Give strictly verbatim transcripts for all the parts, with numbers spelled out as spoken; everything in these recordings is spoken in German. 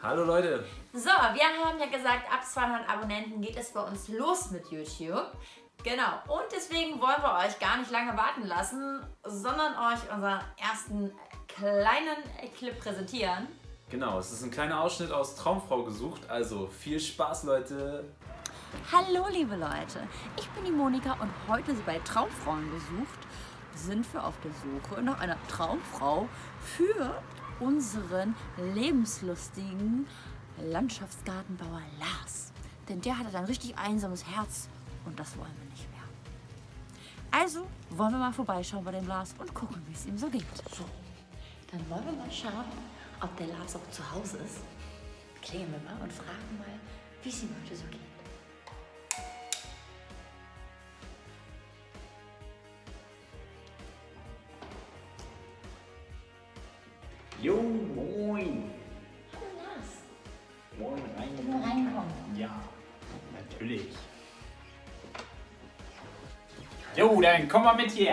Hallo Leute! So, wir haben ja gesagt, ab zweihundert Abonnenten geht es bei uns los mit YouTube. Genau, und deswegen wollen wir euch gar nicht lange warten lassen, sondern euch unseren ersten kleinen Clip präsentieren. Genau, es ist ein kleiner Ausschnitt aus Traumfrau gesucht, also viel Spaß, Leute! Hallo liebe Leute, ich bin die Monika und heute bei Traumfrauen gesucht sind wir auf der Suche nach einer Traumfrau für unseren lebenslustigen Landschaftsgartenbauer Lars. Denn der hat ein richtig einsames Herz und das wollen wir nicht mehr. Also wollen wir mal vorbeischauen bei dem Lars und gucken, wie es ihm so geht. So, dann wollen wir mal schauen, ob der Lars auch zu Hause ist. Klingeln wir mal und fragen mal, wie es ihm heute so geht. Jo, moin! Hallo Lars. Moin, rein. Kannst du mal reinkommen? Ja, natürlich. Jo, dann komm mal mit hier.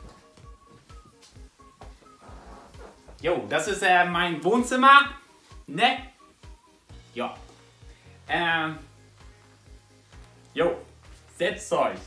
Jo, das ist äh, mein Wohnzimmer, ne? Ja. Ähm. Jo, setzt euch.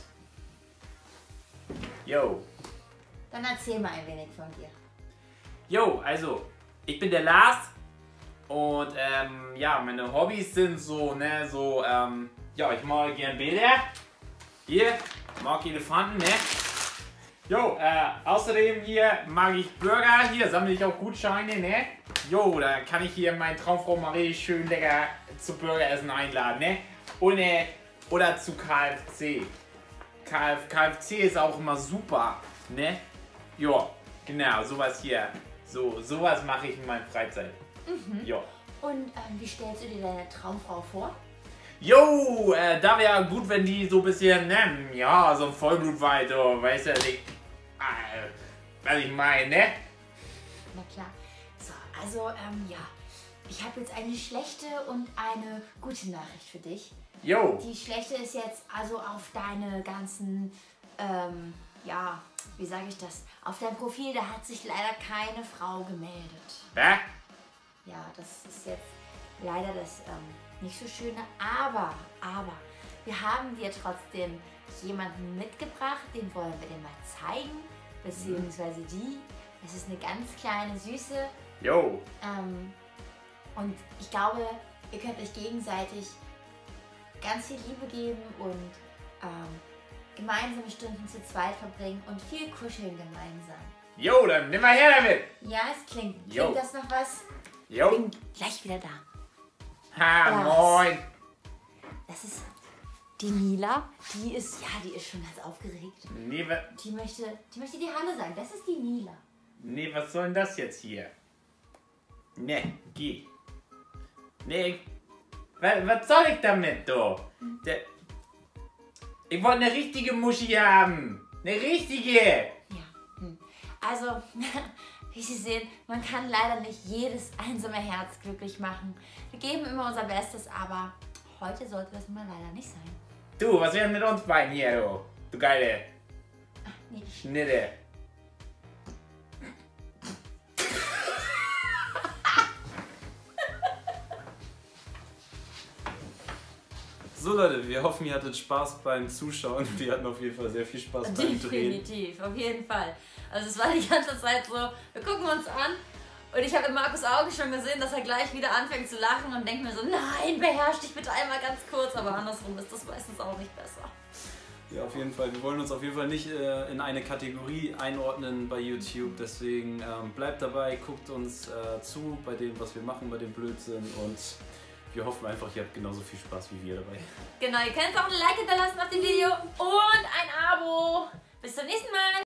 Jo. Dann erzähl mal ein wenig von dir. Jo, also, ich bin der Lars und ähm, ja, meine Hobbys sind so, ne, so, ähm, ja, ich mag gern Bilder. Hier, mag Elefanten, ne? Jo, äh, außerdem hier mag ich Burger, hier sammle ich auch Gutscheine, ne? Jo, da kann ich hier meine Traumfrau mal richtig schön lecker zu Burgeressen einladen, ne? Und, äh, oder zu K F C. K F C ist auch immer super, ne? Jo, genau, sowas hier. So, sowas mache ich in meiner Freizeit. Mhm. Jo. Und ähm, wie stellst du dir deine Traumfrau vor? Jo, äh, da wäre gut, wenn die so ein bisschen, ne, ja, so ein Vollblutweit, oh, weißt du, ich, äh, was ich meine, ne? Na klar. So, also, ähm, ja. Ich habe jetzt eine schlechte und eine gute Nachricht für dich. Jo. Die schlechte ist jetzt also auf deine ganzen, ähm, ja, wie sage ich das? Auf dein Profil, da hat sich leider keine Frau gemeldet. Hä? Ja, das ist jetzt leider das ähm, nicht so schöne, aber, aber, wir haben dir trotzdem jemanden mitgebracht, den wollen wir dir mal zeigen, beziehungsweise die. Es ist eine ganz kleine, süße Jo. ähm, und ich glaube, ihr könnt euch gegenseitig ganz viel Liebe geben und ähm, gemeinsame Stunden zu zweit verbringen und viel kuscheln gemeinsam. Jo, dann nimm mal her damit. Ja, es klingt. Jo. Klingt das noch was? Jo. Bin gleich wieder da. Ha, Was? moin. Das ist die Mila. Die ist, ja, die ist schon ganz aufgeregt. Nee, wa, Die möchte, die möchte die Hallo sagen. Das ist die Mila. nee, was soll denn das jetzt hier? Ne, geh. Nee, was, was soll ich damit, du? Der, ich wollte eine richtige Muschi haben. Eine richtige. Ja. Hm. Also, wie Sie sehen, man kann leider nicht jedes einsame Herz glücklich machen. Wir geben immer unser Bestes, aber heute sollte das mal leider nicht sein. Du, was wäre mit uns beiden hier, du? Du geile Nee. Schnitte. So Leute, wir hoffen, ihr hattet Spaß beim Zuschauen. Wir hatten auf jeden Fall sehr viel Spaß beim Drehen. Definitiv, auf jeden Fall. Also es war die ganze Zeit so, wir gucken uns an und ich habe in Markus Augen schon gesehen, dass er gleich wieder anfängt zu lachen und denkt mir so, nein, beherrsch dich bitte einmal ganz kurz, aber andersrum ist das meistens auch nicht besser. Ja, auf jeden Fall. Wir wollen uns auf jeden Fall nicht äh, in eine Kategorie einordnen bei YouTube. Deswegen ähm, bleibt dabei, guckt uns äh, zu bei dem, was wir machen, bei dem Blödsinn. Und wir hoffen einfach, ihr habt genauso viel Spaß wie wir dabei. Genau, ihr könnt auch ein Like hinterlassen auf dem Video und ein Abo. Bis zum nächsten Mal.